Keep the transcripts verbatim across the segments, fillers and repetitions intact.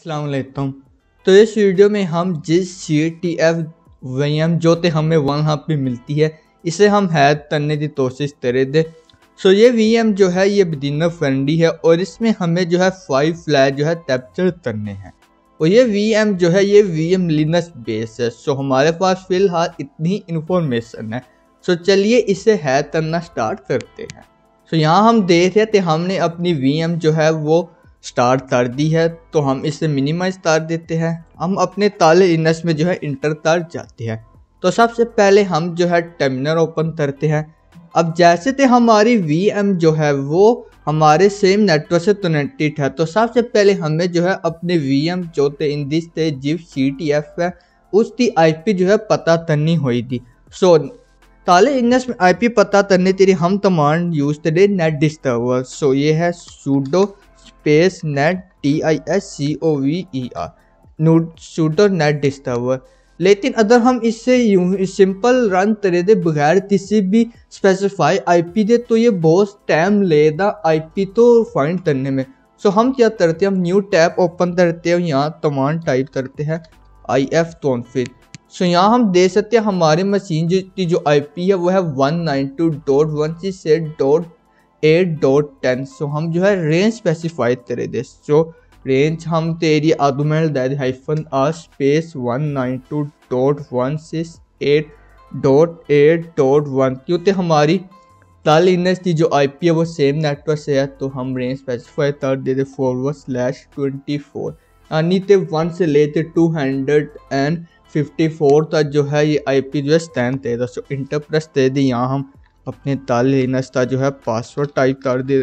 अस्सलाम वालेकुम। तो इस वीडियो में हम जिस C T F V M जो ते हमें वहाँ पे मिलती है इसे हम हैक करने की कोशिश करे दे। सो ये वी एम जो है ये बिगिनर फ्रेंडली है और इसमें हमें जो है फाइव फ्लैग जो है कैप्चर करने हैं और ये वी एम जो है ये वी एम लिनक्स बेस है। सो हमारे पास फिलहाल इतनी इन्फॉर्मेशन है। सो चलिए इसे हैक करना स्टार्ट करते हैं। सो यहाँ हम देख रहे थे हमने अपनी वी एम जो है वो स्टार्ट कर दी है, तो हम इसे मिनिमाइज कर देते हैं। हम अपने ताले लिनक्स में जो है इंटर कर जाते हैं। तो सबसे पहले हम जो है टर्मिनल ओपन करते हैं। अब जैसे थे हमारी वी एम जो है वो हमारे सेम नेटवर्क से कनेक्टेड है, तो सबसे पहले हमें जो है अपने वी एम जो थे इन दिस थे जिप सी टी एफ है उसकी आई पी जो है पता करनी हुई थी। सो ताले लिनक्स में आई पी पता करने के लिए हम कमांड यूज करें नेट डिस्कवर। सो ये है sudo space net T I S C O V E R sudo net discover. लेकिन अगर हम इससे यूं सिंपल रन करे दे बगैर किसी भी स्पेसिफाई आईपी दे तो ये बहुत टाइम लेगा आईपी तो फाइंड करने में। सो हम क्या करते हैं, हम न्यू टैब ओपन करते हैं, यहाँ कमांड टाइप करते हैं आई एफ कॉन्फिग। सो यहाँ हम दे सकते हैं हमारी मशीन जो की जो आईपी है वो है one nine two dot one six dot eight dot ten. So हम जो है रेंज स्पेसिफाई करे दे। सो रेंज हम तेरी आर्गुमेंट दे hyphen R space one nine two dot one six eight dot eight dot one, क्योंकि हमारी ताले लिनक्स की जो आईपी है वो सेम नेटवर्क से है, तो हम रेंज स्पेसिफाई कर दे दे फॉरवर्ड स्लैश ट्वेंटी फोर, यानी ते वन से लेते two hundred and fifty four तक जो है ये आईपी जो है स्टैंड दे दो। सो इंटर प्रेस दे दी। यहाँ हम अपने ताले लिनक्स का जो है पासवर्ड टाइप कर दे।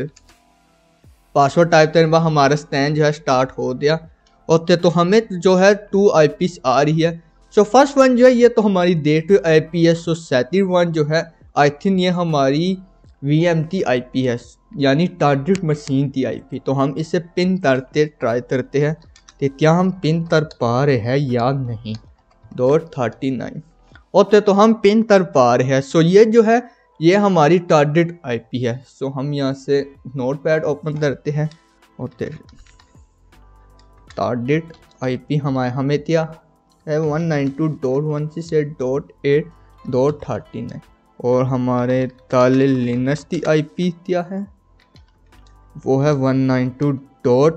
पासवर्ड टाइप करने के बाद हमारा स्टैंड जो है स्टार्ट हो गया और तो हमें जो है टू आई पी आ रही है। सो फर्स्ट वन जो है ये तो हमारी डे टू आई पी है। सो सेकंड वन जो है आई थिंक ये हमारी वी एम की आई पी है, यानी टारगेट मशीन की आई पी। तो हम इसे पिन करते ट्राई करते हैं कि क्या हम पिन कर पा रहे हैं या नहीं। डॉट थर्टी नाइन और तो हम पिन कर पा रहे हैं। सो ये जो है ये हमारी टारगेट आईपी है। सो हम यहाँ से नोटपैड ओपन करते हैं और टारगेट आईपी हमारे हमें क्या है one nine two dot one six eight dot eight dot thirty nine और हमारे ताले लिनक्स की आईपी क्या है वो है one nine two dot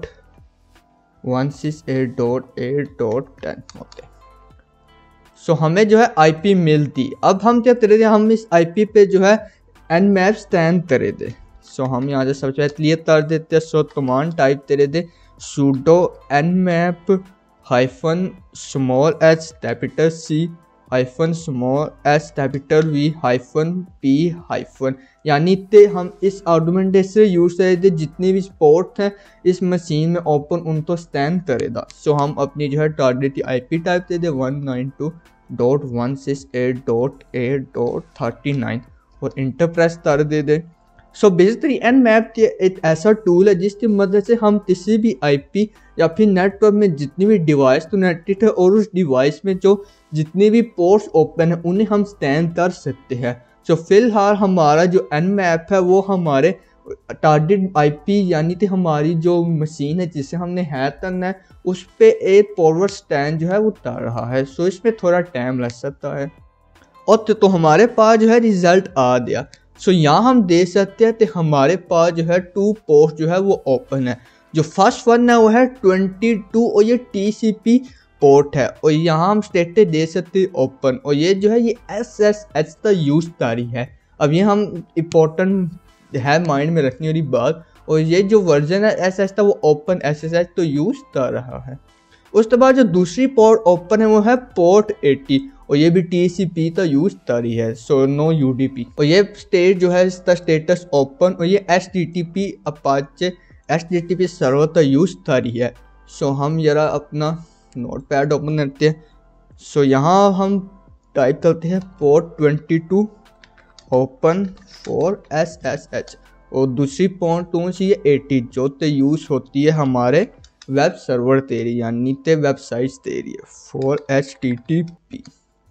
one six eight dot eight dot ten होते। सो so, हमें जो है आईपी मिलती। अब हम क्या करे थे, हम इस आईपी पे जो है एन मैप स्टैंड करे थे। सो so, हम यहाँ से सबसे पहले क्लियर कर देते हैं। सो कमांड टाइप करे थे sudo N map hyphen small H capital C hyphen small H capital V hyphen P hyphen, यानी ते हम इस आर्गुमेंट से यूज करे थे जितनी भी पोर्ट हैं इस मशीन में ओपन उनको स्टैंड करेगा। सो हम अपनी जो है टारगेट की आईपी टाइप दे दे one nine two dot one six eight dot eight dot thirty nine और इंटर प्रेस कर दे दे। सो बेसिकली एन मैप एक ऐसा टूल है जिसकी मदद से हम किसी भी आईपी या फिर नेटवर्क में जितनी भी डिवाइस कनेक्टेड है और उस डिवाइस में जो जितनी भी पोर्ट्स ओपन है उन्हें हम स्टैंड कर सकते हैं। सो फिलहाल हमारा जो एन मैप है वो हमारे टारगेट आईपी यानी कि हमारी जो मशीन है जिसे हमने हैक करना है उस पर एक फॉरवर्ड स्टैंड जो है वो उतार रहा है। सो इसमें थोड़ा टाइम लग सकता है और तो, तो हमारे पास जो है रिजल्ट आ गया। सो यहाँ हम देख सकते हैं कि हमारे पास जो है टू पोर्ट जो है वो ओपन है। जो फर्स्ट वन है वो है ट्वेंटी टू और ये टी सी पी पोर्ट है और यहाँ हम स्टेटस दे सकते हैं ओपन और ये जो है ये एस एस एच का यूज तारी है। अब ये हम इम्पोर्टेंट है माइंड में रखने वाली बात, और ये जो वर्जन है एस एस का वो ओपन एस एस एच तो यूज कर रहा है। उसके बाद जो दूसरी पोर्ट ओपन है वो है पोर्ट एटी और ये भी टी सी पी का यूज तारी है। So no U D P और ये स्टेट जो है इसका स्टेटस ओपन और ये H T T P Apache H T T P server का यूज तारी है। सो हम जरा अपना नोटपैड ओपन करते हैं। सो यहाँ हम टाइप करते हैं port twenty two open for S S H और दूसरी पोर्ट कौन सी है एटी जो ते यूज होती है हमारे वेब सर्वर तेरी यानी ते वेबसाइट तेरी है for H T T P.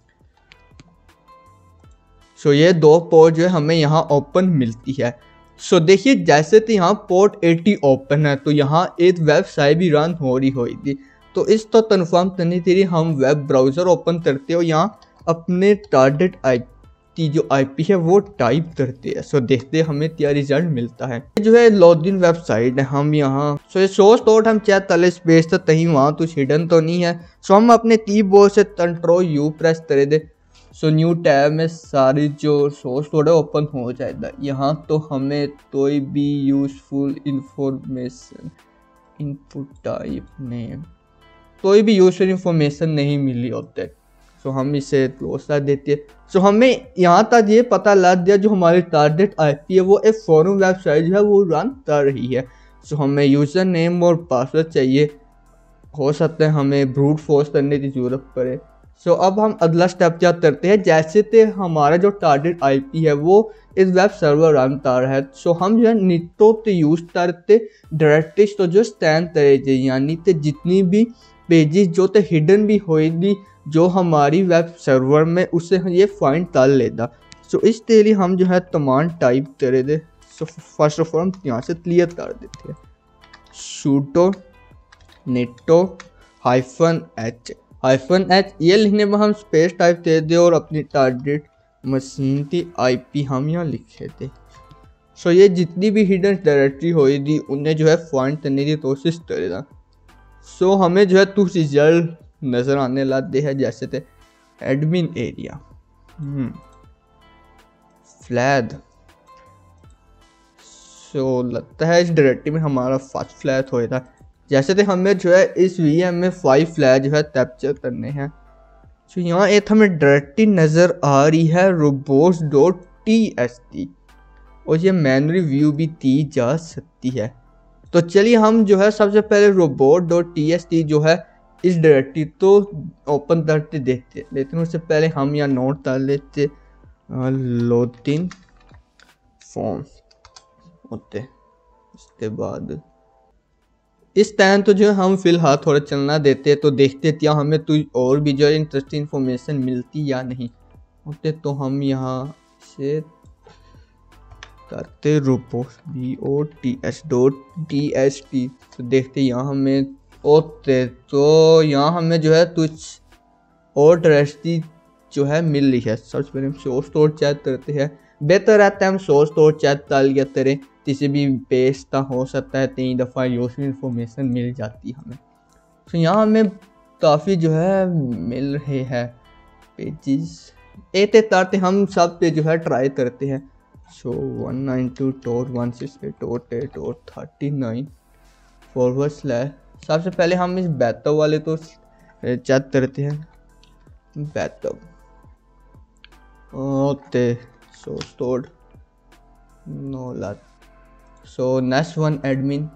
So ये दो पोर्ट जो है हमें यहाँ ओपन मिलती है। सो देखिए जैसे तो यहाँ पोर्ट एटी ओपन है तो यहाँ एक वेबसाइट भी रन हो रही हुई थी, तो इस तो कन्फर्म करने के लिए हम वेब ब्राउज़र ओपन करते हो, यहाँ अपने टारगेट आईपी जो आईपी है वो टाइप करते हैं। सो देखते हैं हमें क्या रिजल्ट मिलता है। जो है लॉगिन वेबसाइट है, हम यहाँ सो ये सोर्स कोड हम चेक कर ले स्पेस तो कहीं वहाँ कुछ हिडन तो नहीं है। सो हम अपने कीबोर्ड से कंट्रोल यू प्रेस करे दे। सो न्यू टैब में सारी जो सोर्स कोड है ओपन हो जाएगा। यहाँ तो हमें कोई भी useful information input type name कोई भी यूजफुल इंफॉर्मेशन नहीं मिली होते। सो हम इसे क्लोज कर देते हैं। सो हमें यहाँ तक ये पता लग गया जो हमारी टारगेट आईपी है वो एक फॉरन वेबसाइट जो है वो रन कर रही है। सो हमें यूज़र नेम और पासवर्ड चाहिए, हो सकता है हमें ब्रूट फोर्स करने की ज़रूरत पड़े। सो so, अब हम अगला स्टेप क्या करते हैं, जैसे कि हमारा जो टारगेट आईपी है वो इस वेब सर्वर रन कर रहा है। सो so, हम जो है निटो तो यूज़ करते डायरेक्टली तो जो स्टैंड करेंगे, यानी कि जितनी भी पेजेस जो तो हिडन भी होएगी जो हमारी वेब सर्वर में उसे ये फाइंड कर लेगा। सो so, इस के लिए हम जो है कमांड टाइप करे दे। सो फर्स्ट ऑफ ऑल हम यहाँ से क्लियर कर देते हैं sudo Nikto hyphen H hyphen H ये लिखने में हम स्पेस टाइप दे दे और अपनी टारगेट मशीन की आईपी हम यहाँ लिखे थे। सो ये जितनी भी हिडन डायरेक्टरी होगी उन्हें जो है फाइंड करने की कोशिश करेगा। सो हमें जो है कुछ रिजल्ट नज़र आने लगते हैं, जैसे थे एडमिन एरिया फ्लैग। सो लगता है इस डायरेक्टरी में हमारा फर्स्ट फ्लैग होएगा। जैसे थे हमें जो है इस वीएम में फाइव फ्लैग जो है कैप्चर करने हैं। सो यहाँ एक हमें डायरेक्टरी नज़र आ रही है robots dot T S T और ये मैनुअली व्यू भी की जा सकती है। तो चलिए हम जो है सबसे पहले robot dot T S T जो है इस डायरेक्टरी तो ओपन करते देखते, लेकिन उससे पहले हम यहाँ नोट कर लेते लॉगिन फॉर्म होते। इसके बाद इस टाइम तो जो हम फिलहाल थोड़ा चलना देते तो देखते क्या हमें तो और भी जो है इंटरेस्टिंग इन्फॉर्मेशन मिलती या नहीं होते। तो हम यहाँ से करते robot B O T S dot T S T तो देखते यहाँ हमें होते तो यहाँ हमें जो है कुछ और डायरेक्टरी जो है मिल रही है। सबसे पहले हम सोर्स कोड चेक करते हैं। बेहतर रहता है हम सोर्स कोड चेक कर लिया करें, किसी भी पेज का हो सकता है तीन दफ़ा यूजफुल इंफॉर्मेशन मिल जाती है हमें। तो यहाँ हमें काफ़ी जो है मिल रहे हैं पेजेस एक एक करते हम सब पे जो है ट्राई करते हैं। So one nine two dot one six eight dot eight dot thirty nine forward slash. सबसे पहले हम इस बैकअप वाले तो चेक करते हैं। Backup okay so stored no लैट। So next one admin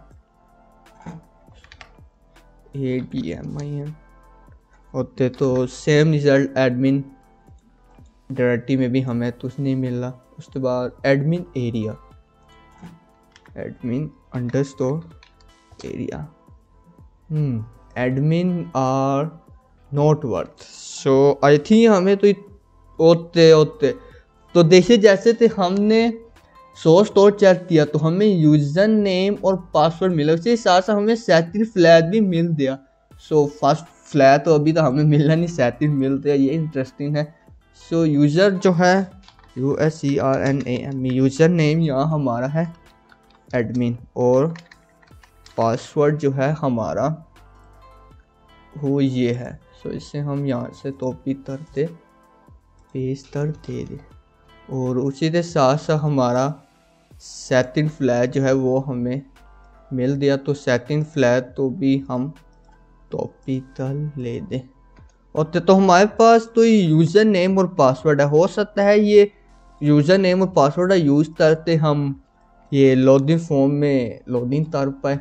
A D M I M होते तो सेम रिजल्ट एडमिन डायरेक्टरी में भी हमें कुछ नहीं मिल रहा। उसके बाद admin area admin underscore area hmm admin are not worth. So I think हमें तो होते होते तो देखिए जैसे थे हमने सोर्स कोड चेक किया तो हमें यूज़र नेम और पासवर्ड मिला, उसी साथ साथ हमें सेटिंग फ्लैग भी मिल दिया। सो फर्स्ट फ्लैग तो अभी तो हमें मिला नहीं, सेटिंग मिल दिया, ये इंटरेस्टिंग है। सो यूज़र जो है U S C R N A M user name यहाँ हमारा है एडमिन और पासवर्ड जो है हमारा वो ये है। सो इससे हम यहाँ से कॉपी करते पेस्ट कर दे दे और उसी के साथ साथ हमारा सेटिंग फ्लैग जो है वो हमें मिल दिया। तो सेटिंग फ्लैग तो भी हम कॉपी कर ले दें और तो हमारे पास तो ये यूज़र नेम और पासवर्ड है। हो सकता है ये यूज़र नेम और पासवर्ड यूज़ करते हम ये लॉगिन फॉर्म में लॉगिन कर पाए।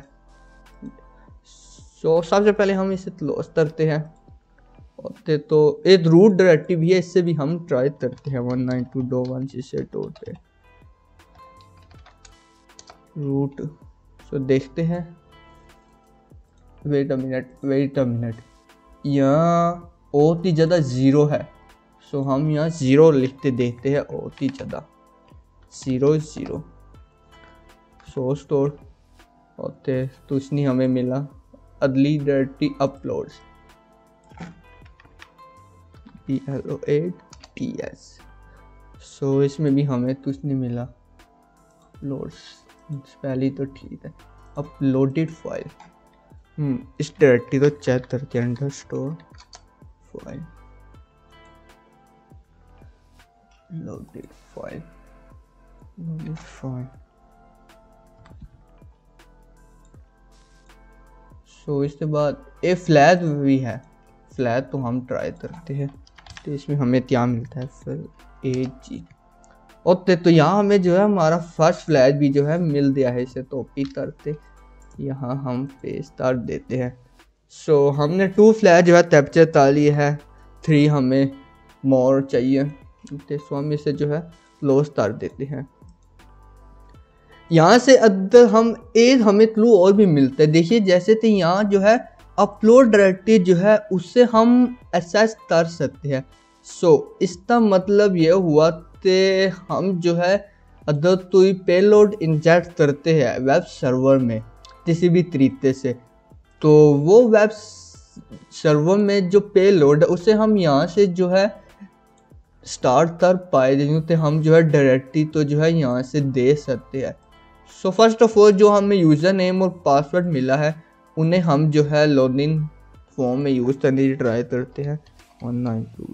सो सबसे पहले हम इसे क्लोज करते हैं और तो एक रूट डायरेक्टरी भी है, इससे भी हम ट्राई करते हैं one nine two dot one six eight dot eight root. So देखते हैं wait a minute wait a minute यहाँ बहुत ही ज़्यादा ज़ीरो है। सो हम यहाँ ज़ीरो लिखते देखते हैं बहुत ही ज़्यादा ज़ीरो ज़ीरो सोर्स कोड होते कुछ नहीं हमें मिला। अगली directory uploads, P L O A T S. So इसमें भी हमें कुछ नहीं मिला। अपलोड्स पहली तो ठीक है। अपलोडेड फाइल, हम्म इस डायरेक्टरी को चेक करते हैं। Under store file, loaded file, loaded file. So इसके बाद ए फ्लैग भी है। फ्लैग तो हम ट्राई करते हैं, तो इसमें हमें क्या मिलता है फिर ए जी। ओके तो यहाँ हमें जो है हमारा फर्स्ट फ्लैग भी जो है मिल गया है। इसे कॉपी करते यहाँ हम पेस्ट कर देते हैं। सो so, हमने टू फ्लैग जो है कैप्चर कर लिए है, थ्री हमें मोर चाहिए, तो हम इसे जो है क्लोज कर देते हैं। यहाँ से अगर हम एक हमें क्लू और भी मिलता है। देखिए जैसे तो यहाँ जो है अपलोड डायरेक्टरी जो है उससे हम एक्सेस कर सकते हैं। सो so, इसका मतलब ये हुआ कि हम जो है अगर कोई पेलोड इंजेक्ट करते हैं वेब सर्वर में किसी भी तरीके से, तो वो वेब सर्वर में जो पेलोड है उसे हम यहाँ से जो है स्टार्ट कर पाए, तो हम जो है डायरेक्टरी तो जो है यहाँ से दे सकते हैं। सो फर्स्ट ऑफ ऑल जो हमें यूज़र नेम और पासवर्ड मिला है उन्हें हम जो है लॉगिन फॉर्म में यूज़ करने की ट्राई करते हैं। वन नाइन टू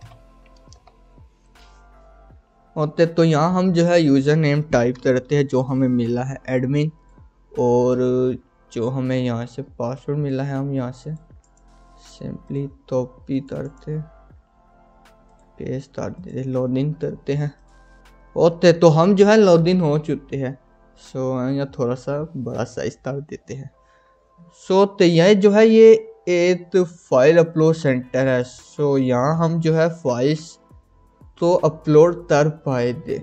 होते तो यहाँ हम जो है यूज़र नेम टाइप करते हैं जो हमें मिला है एडमिन, और जो हमें यहाँ से पासवर्ड मिला है हम यहाँ से सिंपली कॉपी करते पेस्ट कर देते लॉगिन करते हैं। होते तो हम जो है लॉगिन हो चुके हैं। सो यहाँ थोड़ा सा बड़ा साइज कर देते हैं। सो तो यह जो है ये एक फाइल अपलोड सेंटर है। सो यहाँ हम जो है फाइल्स तो अपलोड कर पाए थे।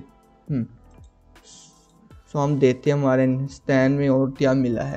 सो हम देते हैं हमारे स्टैन में और क्या मिला है।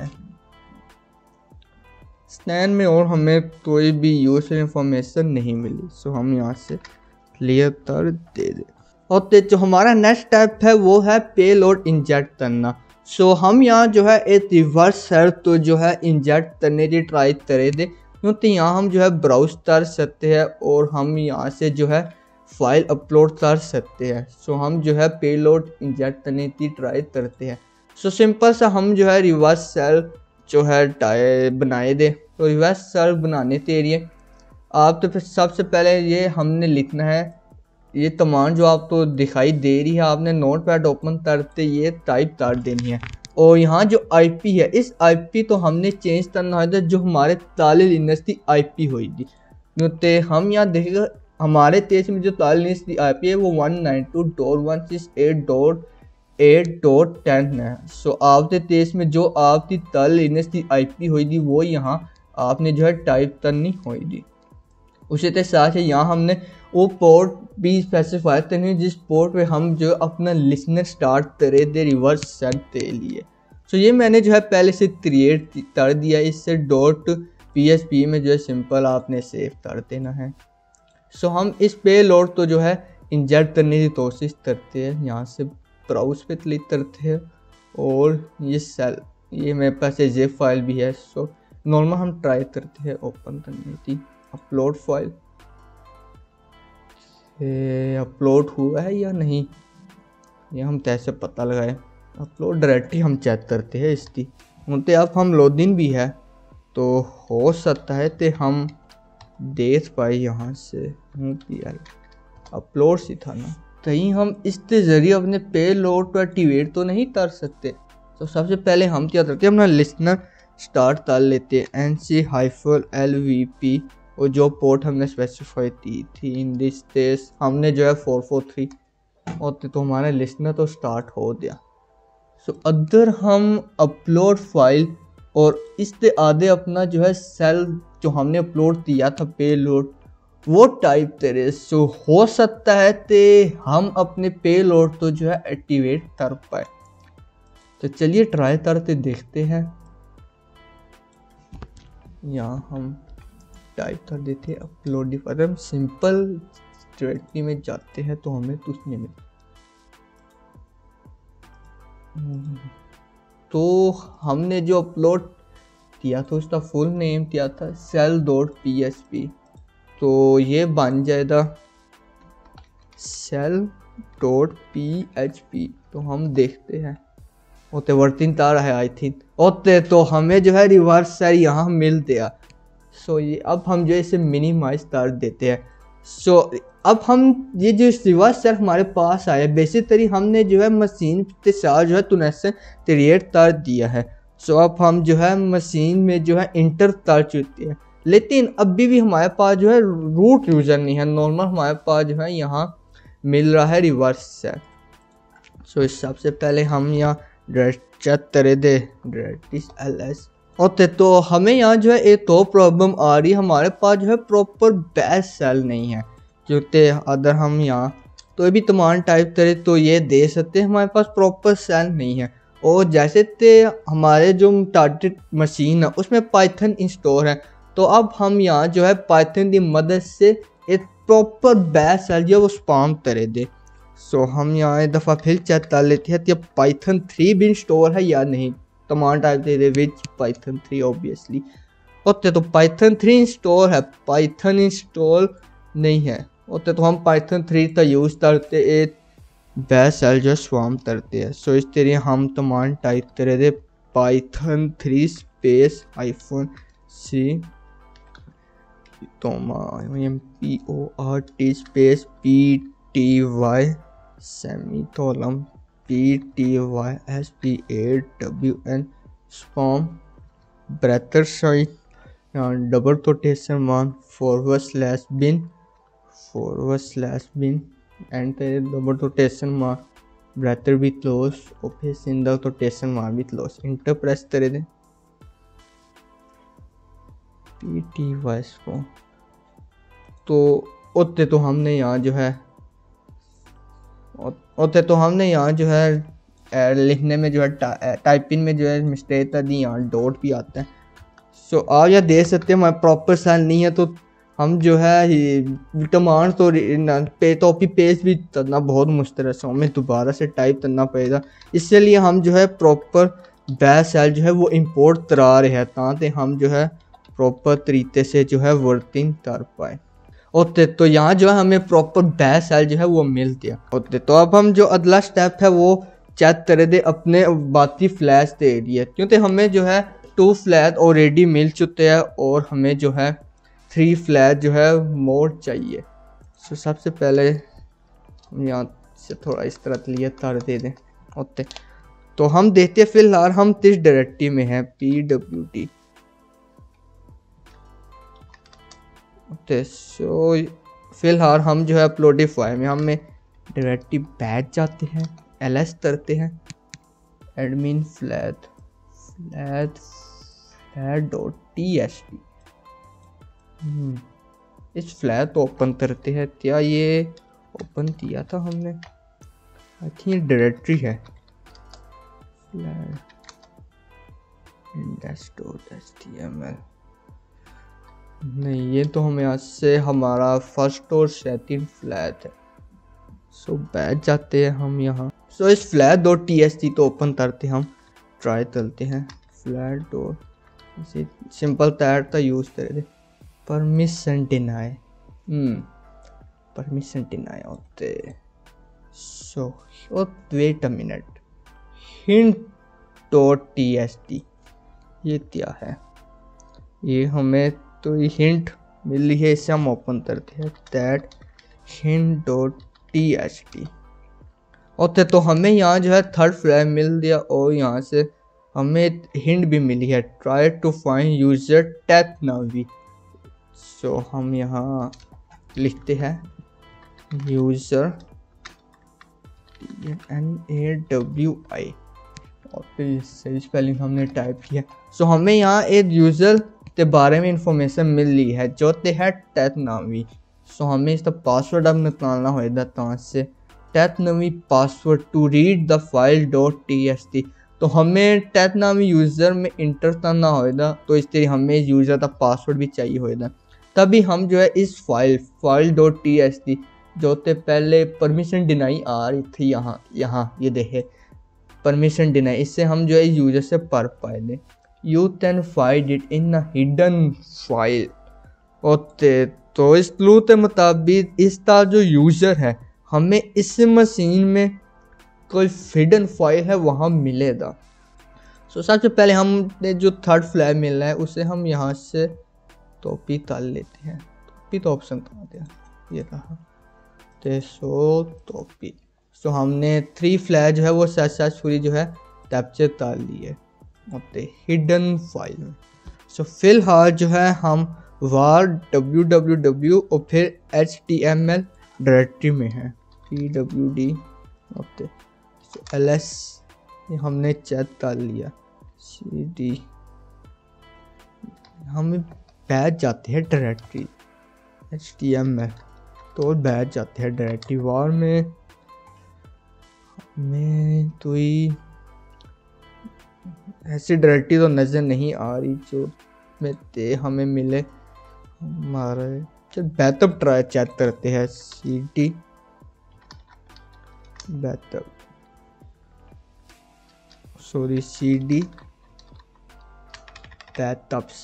स्टैन में और हमें कोई भी यूजर इंफॉर्मेशन नहीं मिली। सो हम यहाँ से क्लियर कर दे दे। और जो हमारा नेक्स्ट स्टेप है वो है पेलोड इंजेक्ट करना। सो हम यहाँ जो है एक रिवर्स सेल तो जो है इंजेक्ट करने की ट्राई करे थे, क्योंकि यहाँ हम जो है ब्राउज कर सकते हैं और हम यहाँ से जो है फाइल अपलोड कर सकते हैं। सो हम जो है पेलोड इंजेक्ट करने की ट्राई करते हैं। सो सिंपल सा हम जो है रिवर्स सेल जो है टाइ बनाए दे। तो रिवर्स सेल बनाने के लिए आप तो फिर सबसे पहले ये हमने लिखना है, ये कमांड जो आपको दिखाई दे रही है आपने नोट पैड ओपन करते ये टाइप कर देनी है। और यहाँ जो आईपी है इस आईपी तो हमने चेंज करना है जो हमारे तालिल यूनिवर्सिटी आईपी हुई थी, क्योंकि हम यहाँ देखेगा हमारे देश में जो तालिल यूनिवर्सिटी आईपी है वो one nine two dot one six eight dot eight dot ten है। सो आपके देश में जो आपकी तालिल यूनिवर्सिटी आईपी हुई थी वो यहाँ आपने जो है टाइप करनी हुई थी। उसी के साथ ही यहाँ हमने वो पोर्ट भी स्पेसिफाई करनी जिस पोर्ट पे हम जो अपना लिसनर स्टार्ट करे थे रिवर्स सेल के लिए। सो ये मैंने जो है पहले से क्रिएट कर दिया। इससे डॉट पी एच पी में जो है सिंपल आपने सेव कर देना है। सो हम इस पे लोड तो जो है इंजेक्ट करने की कोशिश करते हैं। यहाँ से ब्राउज पे क्लिक करते हैं और ये सेल ये मेरे पास जेप फाइल भी है। सो नॉर्मल हम ट्राई करते हैं ओपन करने की अपलोड फाइल। अपलोड हुआ है या नहीं ये हम कैसे पता लगाए। अपलोड डायरेक्टरी हम चेक करते हैं इसकी। उनते अब हम लॉगिन भी है तो हो सकता है तो हम देख पाए यहाँ से अपलोड सी था ना, कहीं हम इसके ज़रिए अपने पे लोड को एक्टिवेट तो नहीं कर सकते। तो सबसे पहले हम क्या करते हैं अपना लिसनर स्टार्ट कर लेते हैं N C hyphen L V P और जो पोर्ट हमने स्पेसिफाई की थी इन दिस केस हमने जो है फोर फोर थ्री होते तो हमारा लिसनर तो स्टार्ट हो गया। सो so, अगर हम अपलोड फाइल और इससे आधे अपना जो है सेल जो हमने अपलोड किया था पे लोड वो टाइप करे। सो so, हो सकता है कि हम अपने पे लोड तो जो है एक्टिवेट कर पाए। तो चलिए ट्राई करते देखते हैं। यहाँ हम टाइप कर देते हैं अपलोड अगर हम सिंपल डायरेक्टरी में जाते हैं तो हमें कुछ नहीं मिलता। तो हमने जो अपलोड दिया तो उसका फुल नेम क्या था, shell dot P H P. तो ये बन जाएगा shell dot P H P. तो हम देखते हैं ओते वर्तिंग तार है आई थिंक ओते, तो हमें जो है रिवर्स सेल यहाँ मिल गया। सो ये अब हम जो है इसे मिनिमाइज कर देते हैं। सो अब हम ये जो रिवर्स सेल हमारे पास आया, बेसिकली हमने जो है मशीन के साथ जो है कनेक्शन क्रिएट कर दिया है। सो अब हम जो है मशीन में जो है इंटर कर चुके हैं, लेकिन अभी भी हमारे पास जो है रूट यूजर नहीं है। नॉर्मल हमारे पास जो है यहाँ मिल रहा है रिवर्स सेल। सो इस सबसे पहले हम यहाँ चेक करे दे एल एस होते, तो हमें यहाँ जो है एक तो प्रॉब्लम आ रही है, हमारे पास जो है प्रॉपर बेस सेल नहीं है। क्योंकि अगर हम यहाँ तो ये भी तमाम टाइप करें तो ये दे सकते हैं, हमारे पास प्रॉपर सेल नहीं है। और जैसे ते हमारे जो टारगेट मशीन है उसमें पाइथन इंस्टॉल है, तो अब हम यहाँ जो है पाइथन की मदद से एक प्रॉपर बेस सेल जो वो स्पॉन करे दे। सो हम यहाँ एक दफ़ा फिर चेक कर लेते हैं कि पाइथन थ्री भी इंस्टॉल है या नहीं। तमाम टाइप दे विच पाइथन थ्री ऑब्वियसली होते, तो पाइथन थ्री इंस्टॉल है, पाइथन इंस्टॉल नहीं है होते, तो हम पाइथन थ्री का यूज़ करते एक बेस सेल जो स्वाम करते हैं। सो इस तरह हम तमाम टाइप करे दे python three space iPhone C तो M P O R T space P T Y semicolon P T Y S P A W N spawn bracket side double quotation mark forward slash bin forward slash bin and double quotation mark bracket भी close और फिर single quotation mark भी close enter press करे दे P T Y spawn. तो ओते तो हमने यहाँ जो है ओते तो हमने यहाँ जो है लिखने में जो है टाइपिंग में जो है मिस्टेक था दी, यहाँ डॉट भी आता है। सो आप यह देख सकते हैं हमारा प्रॉपर सेल नहीं है, तो हम जो है कमांड तो पे कॉपी पेस्ट भी करना बहुत मुश्किल है, सो हमें दोबारा से टाइप करना पड़ेगा। इसलिए हम जो है प्रॉपर बेस सेल जो है वो इंपोर्ट करा रहे हैं ताकि हम जो है प्रॉपर तरीके से जो है वर्किंग कर पाए होते। तो यहाँ जो है हमें प्रॉपर बेस सेल जो है वो मिल गया होते। तो अब हम जो अगला स्टेप है वो चेक करे दे अपने बाकी फ्लैश दे एरिया, क्योंकि हमें जो है टू फ्लैश ऑलरेडी मिल चुके हैं और हमें जो है थ्री फ्लैश जो है मोर चाहिए। सो सबसे पहले हम यहाँ से थोड़ा इस तरह लिए तार दे दें होते। तो हम देखते फिलहाल हम किस डायरेक्टरी में हैं, पी डब्ल्यू टी होते। सो फिलहाल हम जो है अपलोडिफाई में हमें डायरेक्टरी बैठ जाते हैं, एल एस करते हैं admin flat flat flat dot T S T इस फ्लैट ओपन करते हैं। क्या ये ओपन किया था हमने, आई थिंक डायरेक्टरी है flat index dot H T M L नहीं, ये तो हमें यहाँ से हमारा फर्स्ट और सेकंड फ्लैट है। सो बैठ जाते हैं हम यहाँ। सो इस flat dot T S T तो ओपन करते हैं, हम ट्राई करते हैं फ्लैट डॉट इसे सिंपल टैग का यूज़ करें परमिशन डिनाई परमिशन डिनाई होते। So wait a minute hint dot T S T ये क्या है, ये हमें तो ये हिंट मिल रही है, इसे हम ओपन करते हैं that hint dot T H T okay. तो हमें यहाँ जो है थर्ड फ्लैग मिल गया और यहाँ से हमें हिंट भी मिली है ट्राई टू फाइंड यूजर टैप नावी। सो हम यहाँ लिखते हैं user N A W I और फिर सही स्पेलिंग हमने टाइप किया। सो हमें यहाँ एक यूज़र के बारे में इंफॉर्मेशन मिल रही है जो ते है टैप नावी। सो हमें इसका पासवर्ड अब निकालना होगा कहाँ से, टैप नावी password to read the file dot T S T. तो हमें टैप नावी यूज़र में इंटर करना होगा, तो इस तरह हमें यूज़र का पासवर्ड भी चाहिए होगा, तभी हम जो है इस file file dot T S T जो ते पहले परमिशन डिनाई आ रही थी यहाँ यहाँ ये देखे परमिशन डिनाई, इससे हम जो है यूज़र से पढ़ पाए थे। You can find it in a hidden file. Okay, तो इस क्लू के मुताबिक इसका जो यूज़र है हमें इस मशीन में कोई हिडन फाइल है वहाँ मिलेगा। सो so, सबसे पहले हमने जो थर्ड फ्लैग मिल रहा है उसे हम यहाँ से टॉपी ताल लेते हैं। टॉपी तो ऑप्शन कहाँ दिया, ये रहा। तो सो टॉपी सो हमने थ्री फ्लैग जो है वो सक्सेसफुली जो है कैप्चर ताल ली है अपने हिडन फाइल में। सो so, फिलहाल जो है हम वार डब्ल्यू डब्ल्यू डब्ल्यू और फिर H T M L directory में है। P W D okay, L S हमने चेक कर लिया। सी डी हम बैठ जाते हैं directory H T M L, तो बैठ जाते हैं डायरेक्टरी वार में में तो ही ऐसी डायरेक्टरी तो नज़र नहीं आ रही जो में ते हमें मिले हमारे। चल बैकअप ट्राई चेक करते हैं। C D backup sorry C D backups,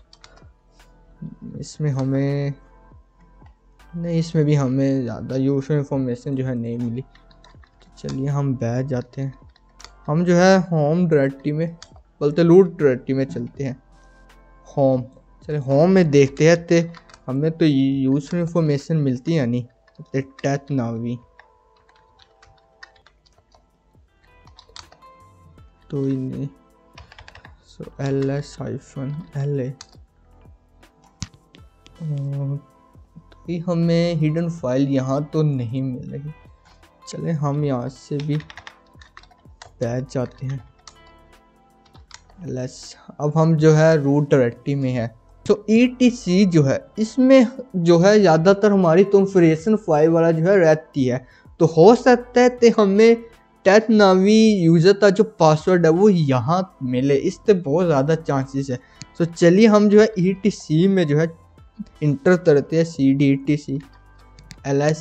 इसमें हमें नहीं, इसमें भी हमें ज़्यादा यूजफुल इंफॉर्मेशन जो है नहीं मिली। तो चलिए हम बैठ जाते हैं। हम जो है होम डायरेक्टरी में बोलते लूट डायरेक्टरी में चलते हैं। होम चलिए होम में देखते हैं तो हमें तो यूजफुल इंफॉर्मेशन मिलती है नहीं। टेट नावी तो ही नहीं। So L S hyphen L A तो हमें हिडन फाइल यहाँ तो नहीं मिल रही। चले हम यहाँ से भी बैठ जाते हैं। एल एस अब हम जो है रूट डायरेक्टरी में है। तो ई टी सी जो है इसमें जो है ज़्यादातर हमारी कॉन्फ़िगरेशन फाइल वाला जो है रहती है। तो हो सकता है कि हमें टेट नावी यूज़र का जो पासवर्ड है वो यहाँ मिले, इससे बहुत ज़्यादा चांसेस है। तो चलिए हम जो है ई टी सी में जो है इंटर करते हैं। C D E T C L S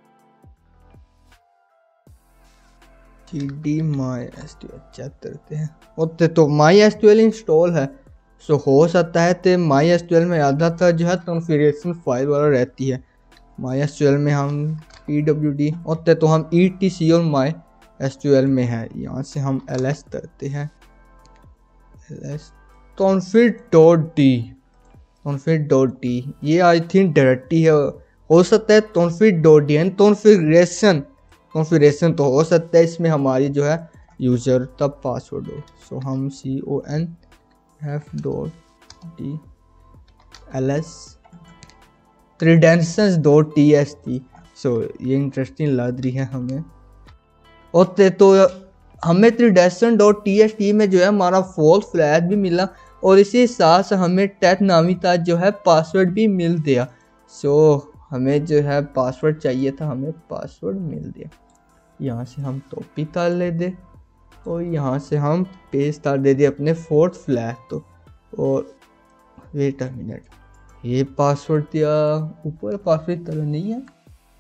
C D my S T L check करते हैं। ओके, तो my S T L install है। सो हो सकता है तो माई एस टी एल में ज़्यादातर जो है कॉन्फ़िगरेशन फाइल वाला रहती है। माई एस टी एल में हम पी डब्ल्यू डी ओके, तो हम ई टी सी और माई एस टी एल में है। यहाँ से हम एल एस करते हैं। L S config dot D config dot D ये आई थिंक डायरेक्टरी है। हो सकता है config dot D and configuration configuration तो हो सकता है इसमें हमारी जो है यूज़र तब पासवर्ड हो। सो हम C O N F dot D L S credentials dot T S T. So ये इंटरेस्टिंग लग रही है हमें। ओके, तो हमें credential dot T S T में जो है हमारा फॉल्स फ्लैग भी मिला और इसी साथ से हमें टेट नावी का जो है पासवर्ड भी मिल गया। सो हमें जो है पासवर्ड चाहिए था, हमें पासवर्ड मिल गया। यहाँ से हम टॉपी ताल ले दे और यहाँ से हम पेज ताल दे दे अपने फोर्थ फ्लैग तो। और वेट अ मिनट, ये पासवर्ड दिया ऊपर पासवर्ड तरह नहीं है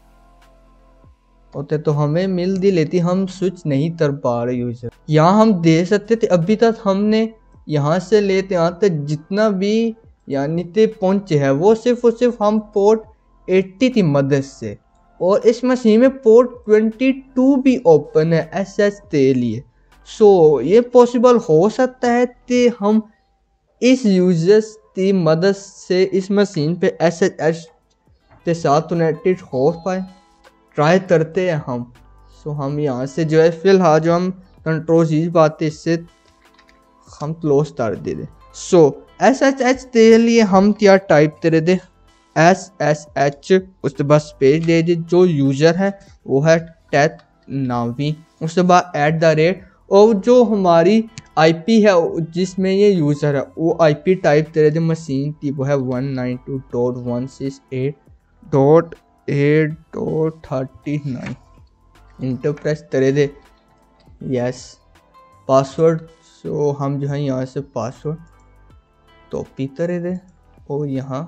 होते तो हमें मिल दी लेती, हम स्विच नहीं कर पा रहे यूजर। यहाँ हम दे सकते थे। अभी तक हमने यहाँ से लेते यहाँ तक जितना भी यानी ते पहुँचे है वो सिर्फ और सिर्फ हम पोर्ट अस्सी की मदद से, और इस मशीन में पोर्ट बाईस भी ओपन है एस एच के लिए। सो ये पॉसिबल हो सकता है कि हम इस यूजर्स की मदद से इस मशीन पे एस एच एच के साथ कनेक्टेड हो पाए। ट्राई करते हैं हम। सो हम यहाँ से जो है फिलहाल जो हम कंट्रोल चीज बात है इससे हम क्लोज कर दे दे। सो एस एच एच के लिए हम क्या टाइप करे दे, एस एस एच उसके बाद स्पेस दे दे, जो यूज़र है वो है टेट नावी, उसके बाद एट द रेट, और जो हमारी आईपी है जिसमें ये यूज़र है वो आईपी टाइप करे दे मशीन की, वो है one nine two dot one six eight dot eight dot thirty nine. Enter press करे दे, यस पासवर्ड। सो हम जो है यहाँ से पासवर्ड कॉपी करे दे और यहाँ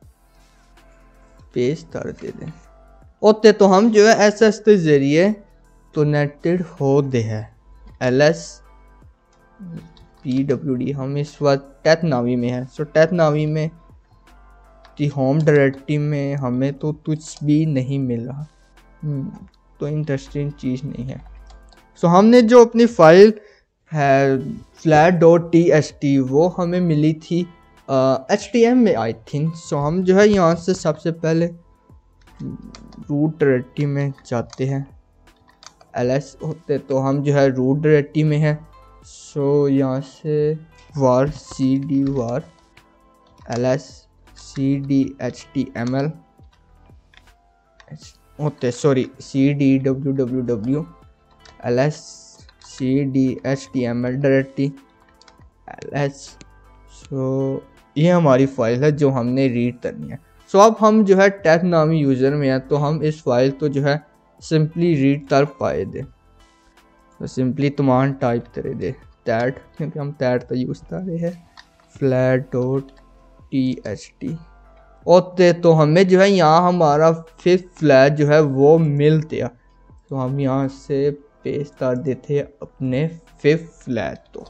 पेस्ट कर दे दें। ओके, तो हम जो है एस एस के जरिए कनेक्टेड हो दे है। L S P W D हम इस वक्त टेथ नावी में है। सो टेथ नावी में दी होम डायरेक्टरी में हमें तो कुछ भी नहीं मिल रहा, तो इंटरेस्टिंग चीज़ नहीं है। सो so, हमने जो अपनी फाइल है flat dot T S T वो हमें मिली थी एच टी एम में आई थिंक। सो हम जो है यहाँ से सबसे पहले रूट डायरेक्टरी में जाते हैं, एल एस होते तो हम जो है रूट डायरेक्टरी में है। सो so, यहाँ से वार सी डी वार L S C D H T M L होते sorry C D W W W L S C D H T M L directory L S. So ये हमारी file है जो हमने रीड करनी है। सो so, अब हम जो है टेथ नामी यूज़र में है तो हम इस फाइल को जो है सिंपली रीड कर पाए दे। तो सिंपली कमांड टाइप करे दे टैट, क्योंकि हम टैट का यूज़ कर रहे हैं, flat dot T H T होते तो हमें जो है यहाँ हमारा फिफ्थ फ्लैट जो है वो मिल गया। तो हम यहाँ से पेस्ट कर देते हैं अपने फिफ्थ फ्लैट तो,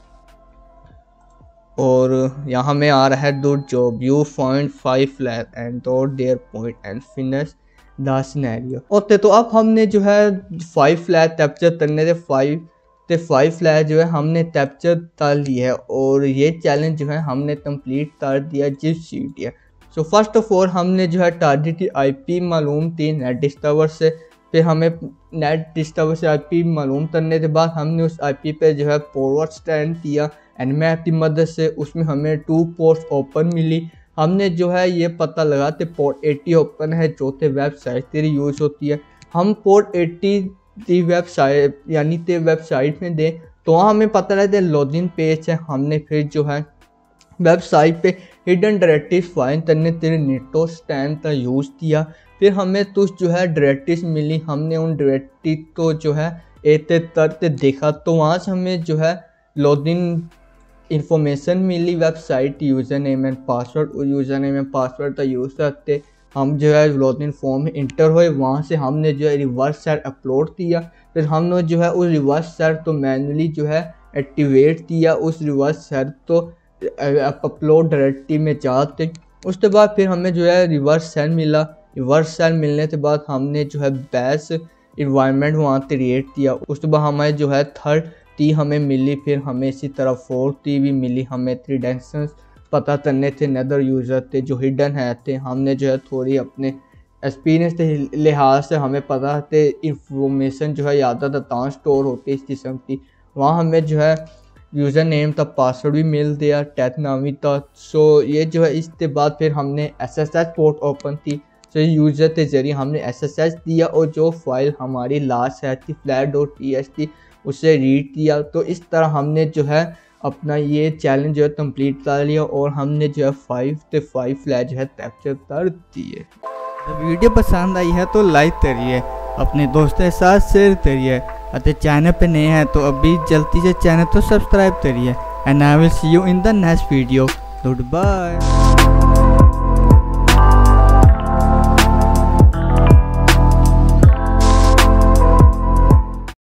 और यहाँ हमें आ रहा है dot job you find five flat and dot there point and finish the scenario होते। तो अब हमने जो है फाइव फ्लैट कैप्चर करने थे, फाइव ते फाइव फ्लैट जो है हमने कैप्चर कर लिया है और ये चैलेंज जो है हमने कंप्लीट कर दिया जिस शीट है। सो फर्स्ट ऑफ ऑल हमने जो है टारगेट की आईपी मालूम थी नेट डिस्कवर से, फिर हमें नेट डिस्कवर से आईपी मालूम करने के बाद हमने उस आईपी पे जो है फॉरवर्ड स्टैंड किया एंड मैप की मदद से, उसमें हमें टू पोर्ट्स ओपन मिली। हमने जो है ये पता लगा कि पोर्ट एटी ओपन है जो थे वेबसाइट तेरी यूज़ होती है। हम पोर्ट एटी की वेबसाइट यानी ते वेबसाइट में दें तो वहाँ हमें पता लगा लॉगिन पेज है। हमने फिर जो है वेबसाइट पे हिडन डायरेक्टरीज फाइंड करने तेरे नेटो स्टैंड का यूज़ किया। फिर हमें कुछ जो है डायरेक्टरीज मिली, हमने उन डायरेक्टरी को जो है एक तरते देखा तो वहाँ से हमें जो है लॉगिन इंफॉर्मेशन मिली website user name and password. उस यूज़र नेम एंड पासवर्ड का यूज़ करते हम जो है लॉगिन फॉर्म में इंटर हुए, वहाँ से हमने जो है रिवर्स सेट अपलोड किया। फिर हमने जो है उस रिवर्स सेट तो मैनुअली जो है एक्टिवेट किया, उस रिवर्स सेट तो अपलोड डायरेक्टरी में जाते। उसके बाद फिर हमें जो है रिवर्स सेल मिला, रिवर्स सेल मिलने के बाद हमने जो है बैस इन्वायरमेंट वहाँ क्रिएट किया। उसके बाद हमें जो है थर्ड टी हमें मिली, फिर हमें इसी तरह फोर्थ टी भी मिली। हमें क्रेडेंशियल्स पता करने थे नदर यूज़र थे जो हिडन है थे। हमने जो है थोड़ी अपने एक्सपीरियंस के लिहाज से हमें पता थे इंफॉर्मेशन जो है ज़्यादातर कहाँ स्टोर होती है इस किस्म की। वहाँ हमें जो है यूज़र नेम का पासवर्ड भी मिल गया टेथ नामी का। सो ये जो है इसके बाद फिर हमने S S H port open थी। सो यूज़र के ज़रिए हमने एस एस एच दिया और जो फाइल हमारी लास्ट है थी flag dot T S T उसे रीड किया। तो इस तरह हमने जो है अपना ये चैलेंज जो है कंप्लीट कर लिया और हमने जो है फाइव से फाइव फ्लैट जो है कैप्चर कर दिए। वीडियो पसंद आई है तो लाइक करिए, अपने दोस्तों के साथ शेयर करिए, अगर चैनल पे नए हैं तो अभी जल्दी से चैनल तो सब्सक्राइब करिए। And I will see you in the next video. Good bye.